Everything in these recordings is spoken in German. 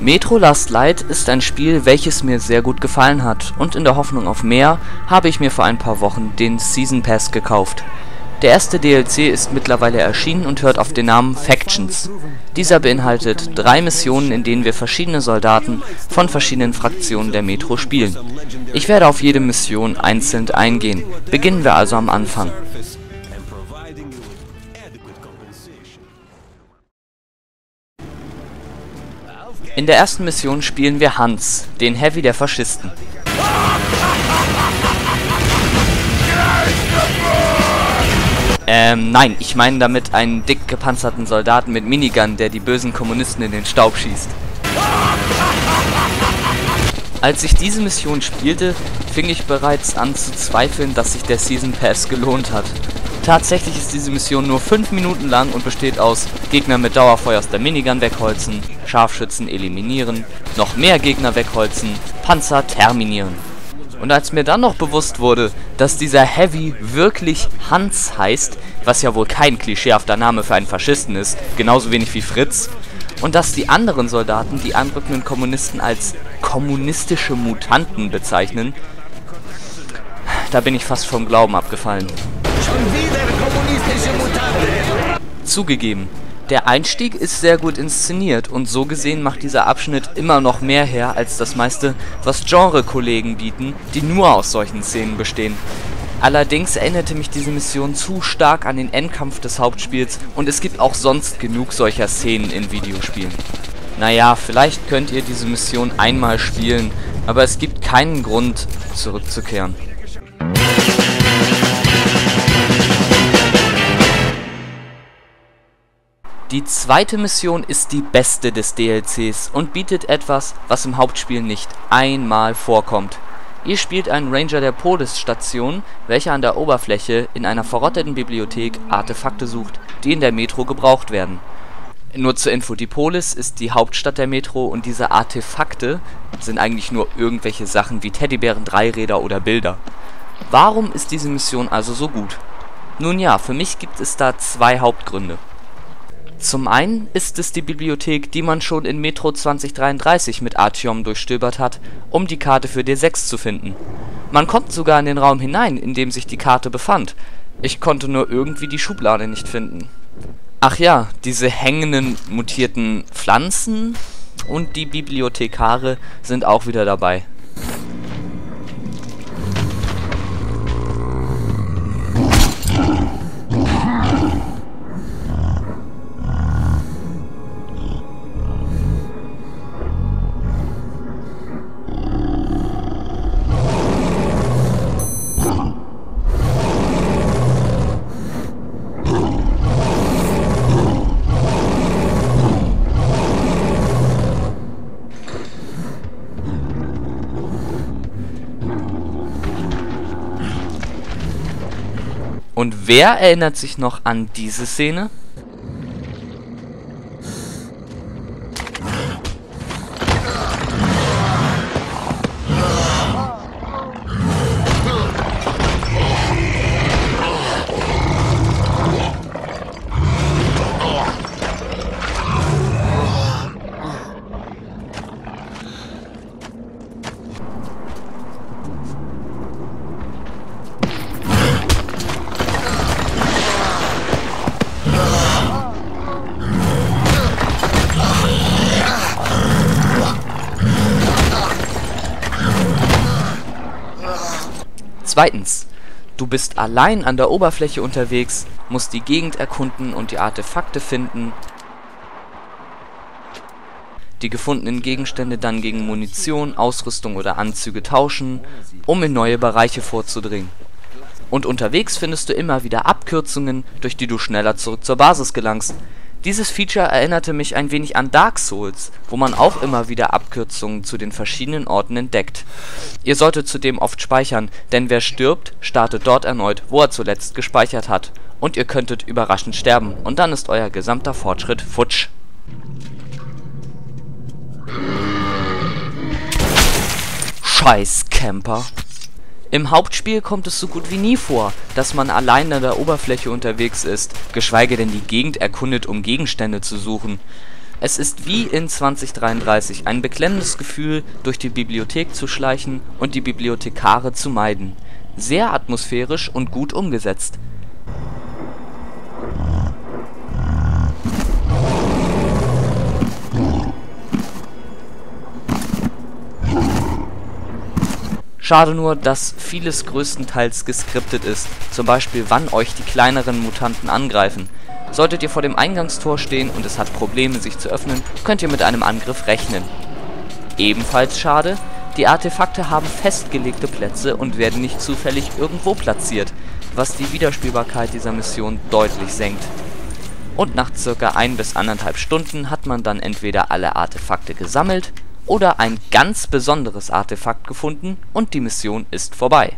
Metro Last Light ist ein Spiel, welches mir sehr gut gefallen hat, und in der Hoffnung auf mehr habe ich mir vor ein paar Wochen den Season Pass gekauft. Der erste DLC ist mittlerweile erschienen und hört auf den Namen Factions. Dieser beinhaltet 3 Missionen, in denen wir verschiedene Soldaten von verschiedenen Fraktionen der Metro spielen. Ich werde auf jede Mission einzeln eingehen. Beginnen wir also am Anfang. In der ersten Mission spielen wir Hans, den Heavy der Faschisten. Nein, ich meine damit einen dick gepanzerten Soldaten mit Minigun, der die bösen Kommunisten in den Staub schießt. Als ich diese Mission spielte, fing ich bereits an zu zweifeln, dass sich der Season Pass gelohnt hat. Tatsächlich ist diese Mission nur 5 Minuten lang und besteht aus Gegner mit Dauerfeuer aus der Minigun wegholzen, Scharfschützen eliminieren, noch mehr Gegner wegholzen, Panzer terminieren. Und als mir dann noch bewusst wurde, dass dieser Heavy wirklich Hans heißt, was ja wohl kein klischeehafter Name für einen Faschisten ist, genauso wenig wie Fritz, und dass die anderen Soldaten die anrückenden Kommunisten als kommunistische Mutanten bezeichnen, da bin ich fast vom Glauben abgefallen. Schon wieder kommunistische Mutanten. Zugegeben, der Einstieg ist sehr gut inszeniert und so gesehen macht dieser Abschnitt immer noch mehr her als das meiste, was Genre-Kollegen bieten, die nur aus solchen Szenen bestehen. Allerdings erinnerte mich diese Mission zu stark an den Endkampf des Hauptspiels und es gibt auch sonst genug solcher Szenen in Videospielen. Naja, vielleicht könnt ihr diese Mission einmal spielen, aber es gibt keinen Grund, zurückzukehren. Die zweite Mission ist die beste des DLCs und bietet etwas, was im Hauptspiel nicht einmal vorkommt. Ihr spielt einen Ranger der Polis-Station, welcher an der Oberfläche in einer verrotteten Bibliothek Artefakte sucht, die in der Metro gebraucht werden. Nur zur Info, die Polis ist die Hauptstadt der Metro und diese Artefakte sind eigentlich nur irgendwelche Sachen wie Teddybären, Dreiräder oder Bilder. Warum ist diese Mission also so gut? Nun ja, für mich gibt es da 2 Hauptgründe. Zum einen ist es die Bibliothek, die man schon in Metro 2033 mit Artyom durchstöbert hat, um die Karte für D6 zu finden. Man kommt sogar in den Raum hinein, in dem sich die Karte befand. Ich konnte nur irgendwie die Schublade nicht finden. Ach ja, diese hängenden, mutierten Pflanzen und die Bibliothekare sind auch wieder dabei. Und wer erinnert sich noch an diese Szene? Zweitens, du bist allein an der Oberfläche unterwegs, musst die Gegend erkunden und die Artefakte finden, die gefundenen Gegenstände dann gegen Munition, Ausrüstung oder Anzüge tauschen, um in neue Bereiche vorzudringen. Und unterwegs findest du immer wieder Abkürzungen, durch die du schneller zurück zur Basis gelangst. Dieses Feature erinnerte mich ein wenig an Dark Souls, wo man auch immer wieder Abkürzungen zu den verschiedenen Orten entdeckt. Ihr solltet zudem oft speichern, denn wer stirbt, startet dort erneut, wo er zuletzt gespeichert hat. Und ihr könntet überraschend sterben, und dann ist euer gesamter Fortschritt futsch. Scheiß Camper. Im Hauptspiel kommt es so gut wie nie vor, dass man allein an der Oberfläche unterwegs ist, geschweige denn die Gegend erkundet, um Gegenstände zu suchen. Es ist wie in 2033 ein beklemmendes Gefühl, durch die Bibliothek zu schleichen und die Bibliothekare zu meiden. Sehr atmosphärisch und gut umgesetzt. Schade nur, dass vieles größtenteils geskriptet ist, zum Beispiel wann euch die kleineren Mutanten angreifen. Solltet ihr vor dem Eingangstor stehen und es hat Probleme sich zu öffnen, könnt ihr mit einem Angriff rechnen. Ebenfalls schade, die Artefakte haben festgelegte Plätze und werden nicht zufällig irgendwo platziert, was die Wiederspielbarkeit dieser Mission deutlich senkt. Und nach ca. 1 bis 1,5 Stunden hat man dann entweder alle Artefakte gesammelt oder ein ganz besonderes Artefakt gefunden und die Mission ist vorbei.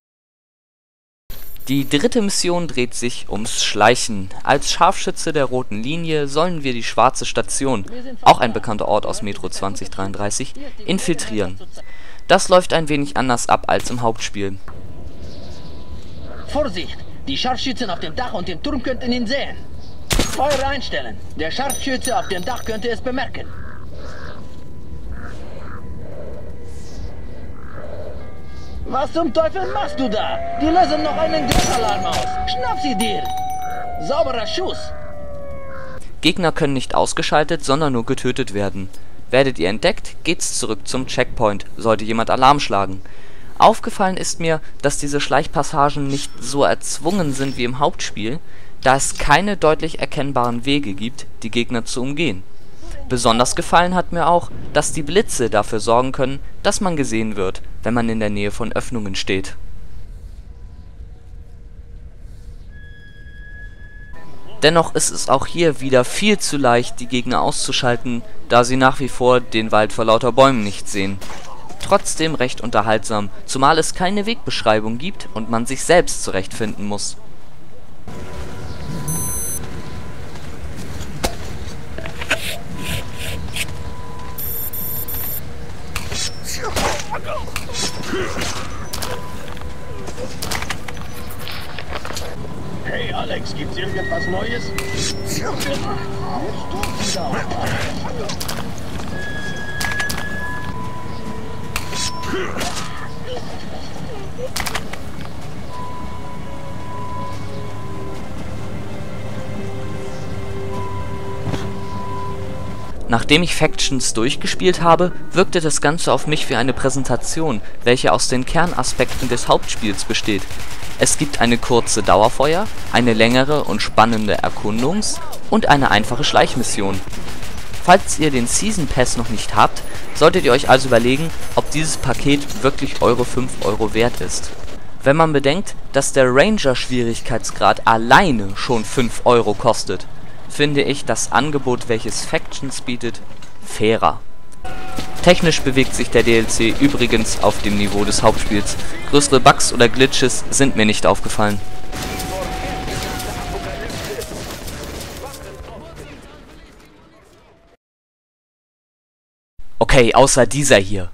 Die dritte Mission dreht sich ums Schleichen. Als Scharfschütze der roten Linie sollen wir die Schwarze Station, auch ein bekannter Ort aus Metro 2033, infiltrieren. Das läuft ein wenig anders ab als im Hauptspiel. Vorsicht! Die Scharfschützen auf dem Dach und dem Turm könnten ihn sehen. Feuer einstellen. Der Scharfschütze auf dem Dach könnte es bemerken. Was zum Teufel machst du da? Die lösen noch einen Großalarm aus. Schnapp sie dir! Sauberer Schuss! Gegner können nicht ausgeschaltet, sondern nur getötet werden. Werdet ihr entdeckt, geht's zurück zum Checkpoint, sollte jemand Alarm schlagen. Aufgefallen ist mir, dass diese Schleichpassagen nicht so erzwungen sind wie im Hauptspiel, da es keine deutlich erkennbaren Wege gibt, die Gegner zu umgehen. Besonders gefallen hat mir auch, dass die Blitze dafür sorgen können, dass man gesehen wird, wenn man in der Nähe von Öffnungen steht. Dennoch ist es auch hier wieder viel zu leicht, die Gegner auszuschalten, da sie nach wie vor den Wald vor lauter Bäumen nicht sehen. Trotzdem recht unterhaltsam, zumal es keine Wegbeschreibung gibt und man sich selbst zurechtfinden muss. Hey Alex, gibt's irgendwas Neues? Nachdem ich Factions durchgespielt habe, wirkte das Ganze auf mich wie eine Präsentation, welche aus den Kernaspekten des Hauptspiels besteht. Es gibt eine kurze Dauerfeuer, eine längere und spannende Erkundungs- und eine einfache Schleichmission. Falls ihr den Season Pass noch nicht habt, solltet ihr euch also überlegen, ob dieses Paket wirklich eure 5 € wert ist. Wenn man bedenkt, dass der Ranger-Schwierigkeitsgrad alleine schon 5 € kostet, finde ich das Angebot, welches Factions bietet, fairer. Technisch bewegt sich der DLC übrigens auf dem Niveau des Hauptspiels. Größere Bugs oder Glitches sind mir nicht aufgefallen. Okay, außer dieser hier.